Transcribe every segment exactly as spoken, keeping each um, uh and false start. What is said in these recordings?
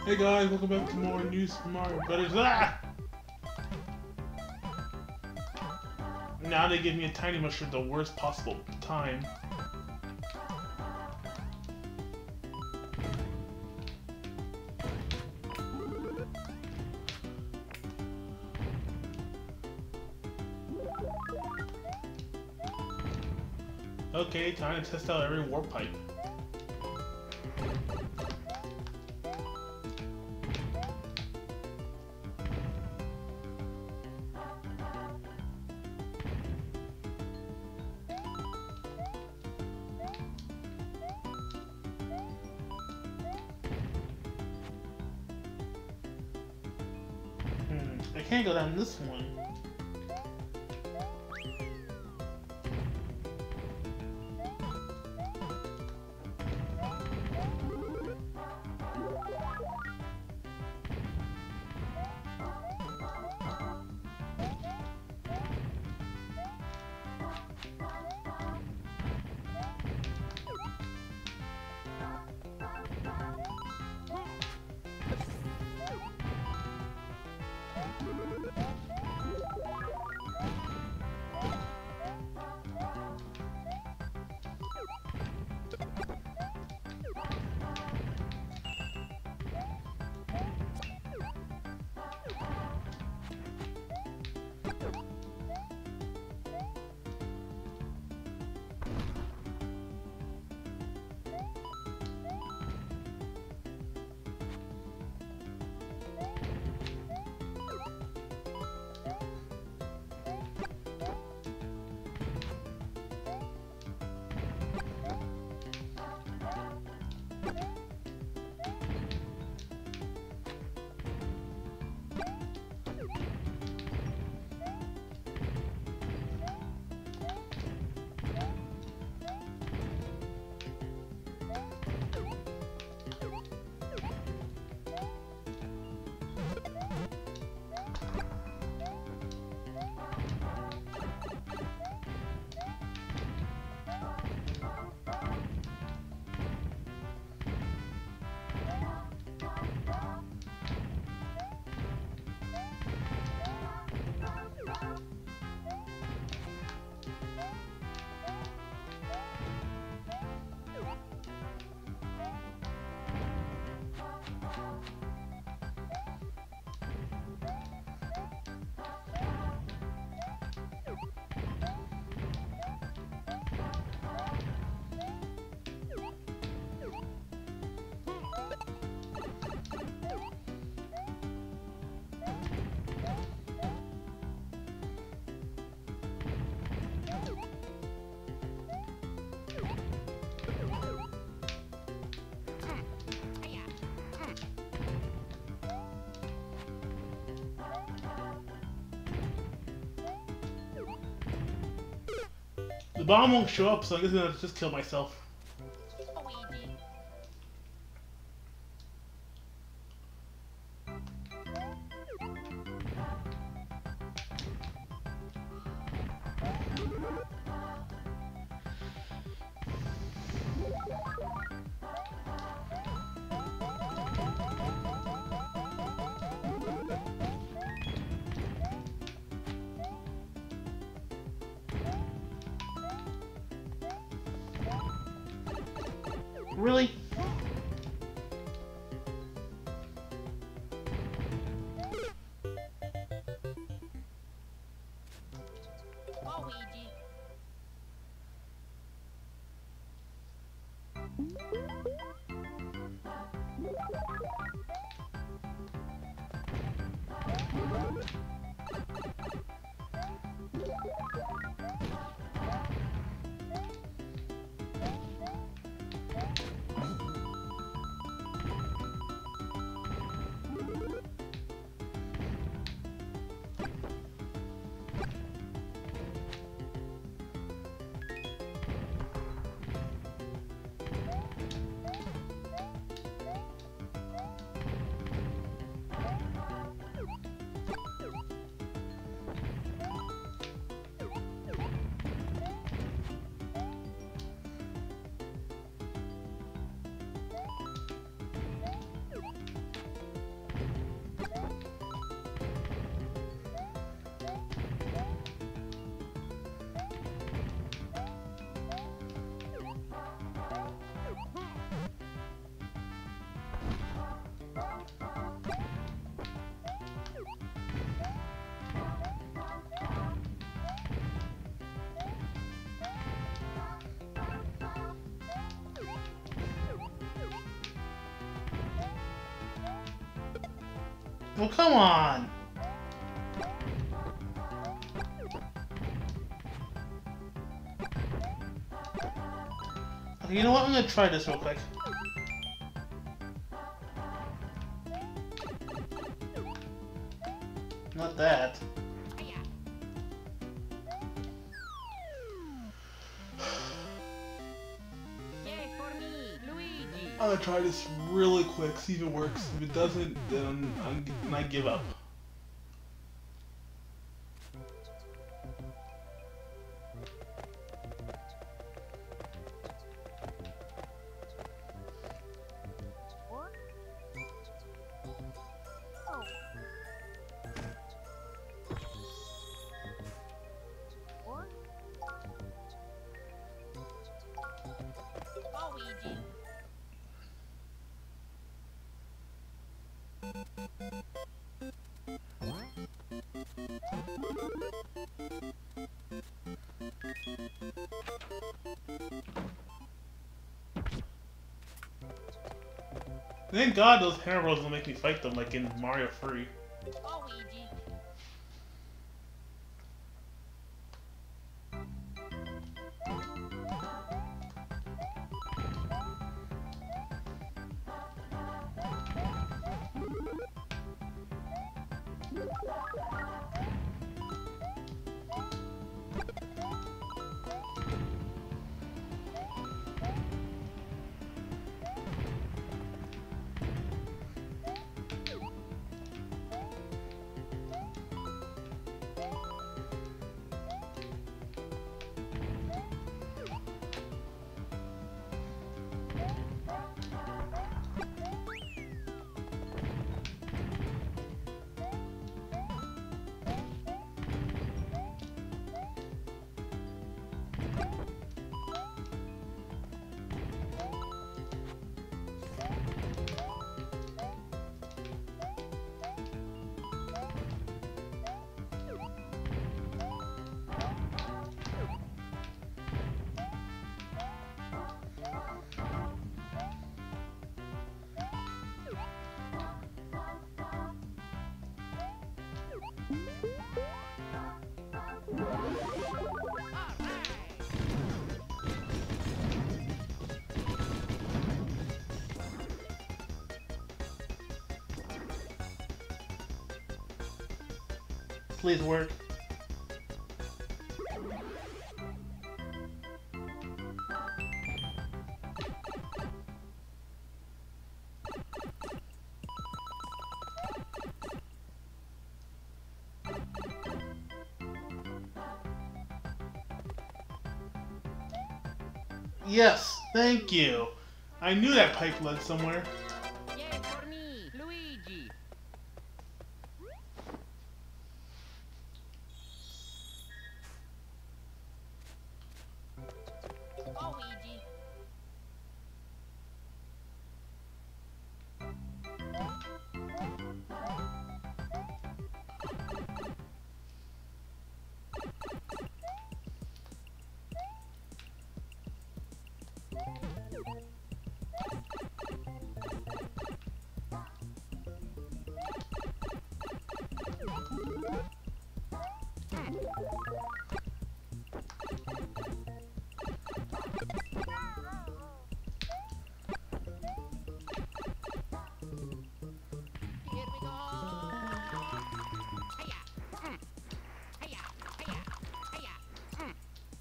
Hey guys, welcome back to more New Super Mario Brothers. Ah! Now they give me a tiny mushroom at the worst possible time. Okay, time to test out every warp pipe. Hmm, I can't go down this one. The bomb won't show up, so I'm just gonna just kill myself. Really? Well, come on! Okay, you know what? I'm gonna try this real quick. Not that. I'm gonna try this really quick, see if it works. If it doesn't, then I'm, I'm, I give up. Thank God those hammer bros don't make me fight them like in Mario three. Please work. Yes, thank you. I knew that pipe led somewhere. Yay for me, Luigi. Go, Luigi. Here we go. Hiya. Mm. Hiya. Hiya. Hiya. Mm.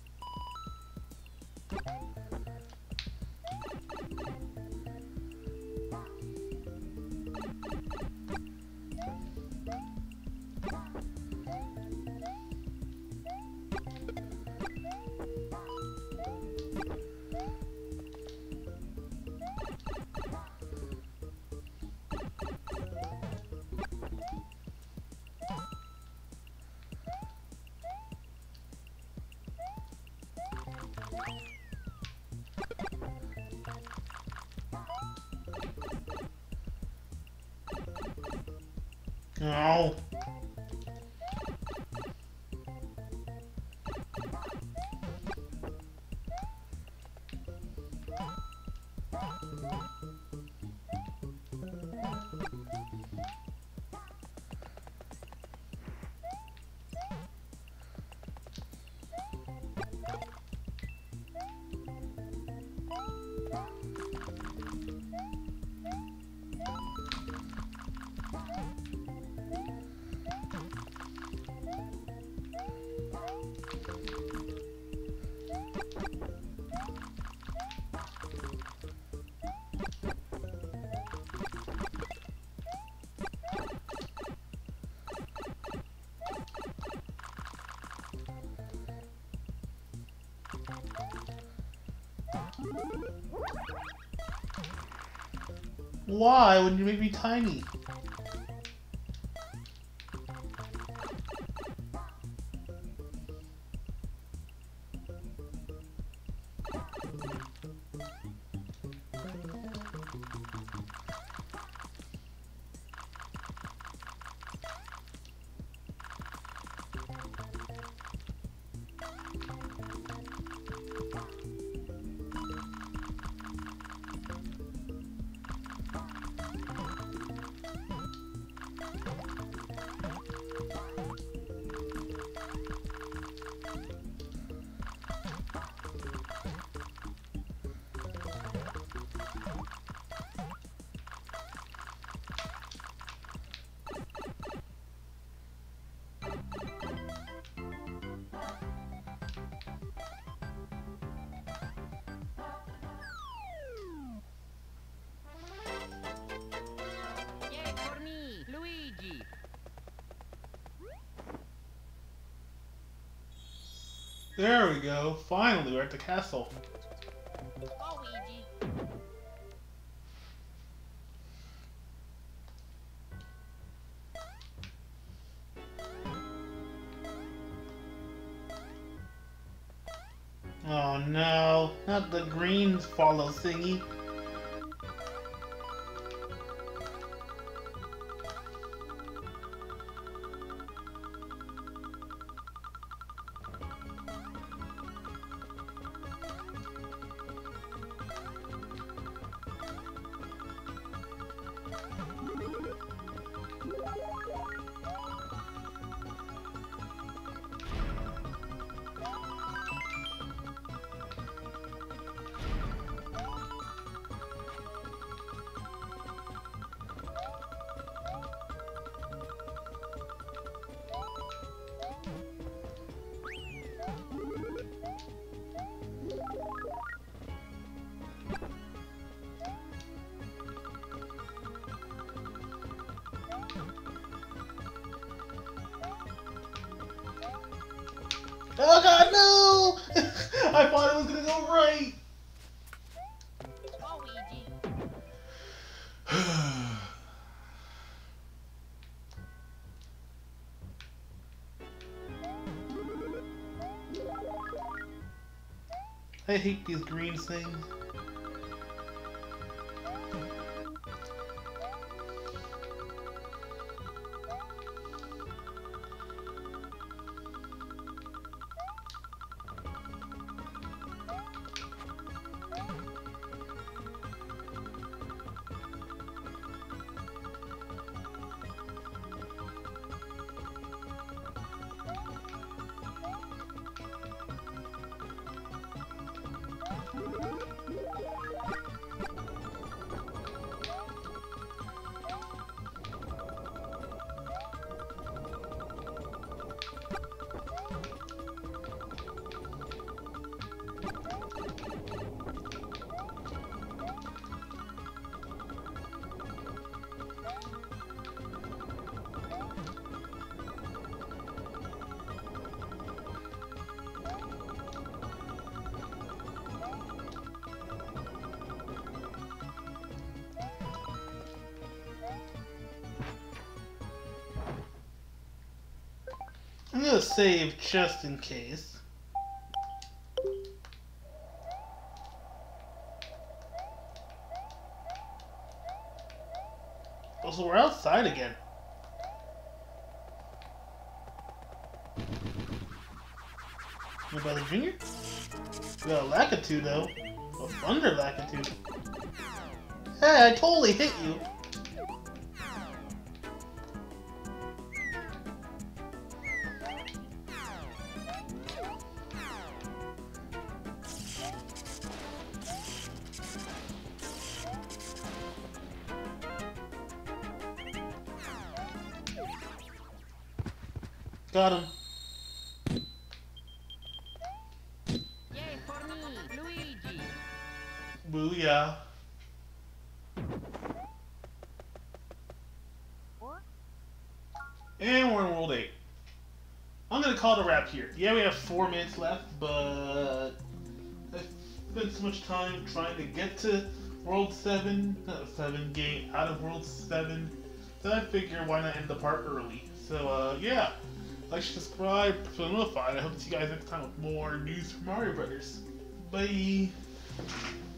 No. Why would you make me tiny? Yay for me, Luigi! There we go. Finally, we're at the castle. Go, Luigi! Oh no, not the green follow thingy. Oh god, no! I thought it was gonna go right! Go, Luigi! I hate these green things. I'm gonna save just in case. Oh, so we're outside again. My brother Junior? We got a Lakitu though. A Thunder Lakitu. Hey, I totally hit you. Got him. Yay for me, Luigi! Booyah. What? And we're in World eight. I'm gonna call it a wrap here. Yeah, we have four minutes left, but I spent so much time trying to get to World seven, not seven, getting out of World seven, then I figure why not end the part early. So, uh, yeah. Like, subscribe, so notified. I hope to see you guys next time with more news from Mario Brothers. Bye!